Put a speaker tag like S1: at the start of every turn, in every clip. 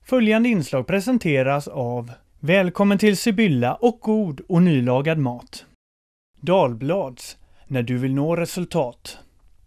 S1: Följande inslag presenteras av Välkommen till Sibylla och god och nylagad mat. Dalblads, när du vill nå resultat.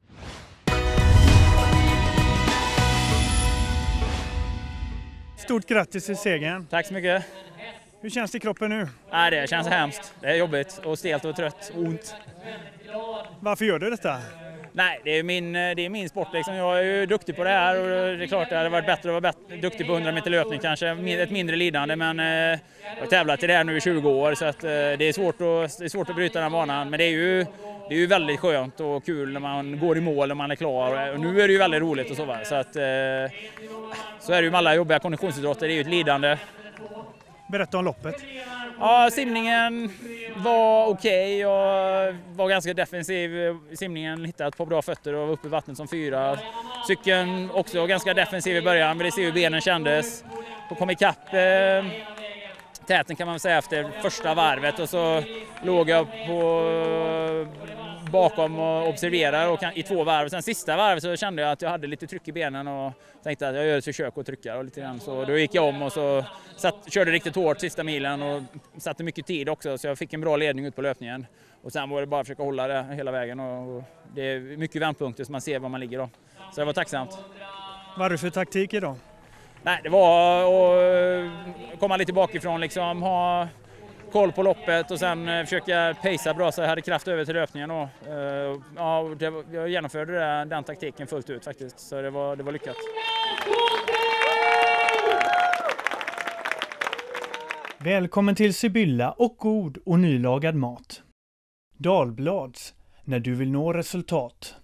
S1: Stort grattis till segern.
S2: Tack så mycket.
S1: Hur känns det i kroppen nu?
S2: Nej, det känns hemskt. Det är jobbigt och stelt och trött och ont.
S1: Varför gör du detta?
S2: Nej, det är min sport liksom. Jag är ju duktig på det här och det är klart det hade varit bättre att vara duktig på 100 meter löpning kanske. Ett mindre lidande, men jag har tävlat i det här nu i 20 år så att det är svårt att bryta den banan. Men det är ju väldigt skönt och kul när man går i mål och man är klar. Och nu är det ju väldigt roligt och så va. Så att så är det ju med alla jobbiga konditionsidrotter, det är ju ett lidande.
S1: Berätta om loppet.
S2: Ja, simningen var okej. Jag var ganska defensiv i simningen, hittade ett par bra fötter och var uppe i vattnet som 4. Cykeln också ganska defensiv i början, men det ser hur benen kändes. Och kom ikapp täten kan man säga efter första varvet och så låg jag bakom och observerade i 2 varv. Sen sista varvet så kände jag att jag hade lite tryck i benen och tänkte att jag gör ett försök att trycka och lite grann. Så då gick jag om och så körde riktigt hårt sista milen och satte mycket tid också så jag fick en bra ledning ut på löpningen. Och sen var det bara att försöka hålla det hela vägen och det är mycket vändpunkter så man ser var man ligger då. Så det var tacksamt.
S1: Vad är det för taktik idag? Nej,
S2: det var att komma lite bakifrån liksom, ha koll på loppet och sen försöka pacea bra så jag hade kraft över till löpningen. Och, jag genomförde den taktiken fullt ut faktiskt, så det var lyckat.
S1: Välkommen till Sibylla och god och nylagad mat. Dalblads, när du vill nå resultat.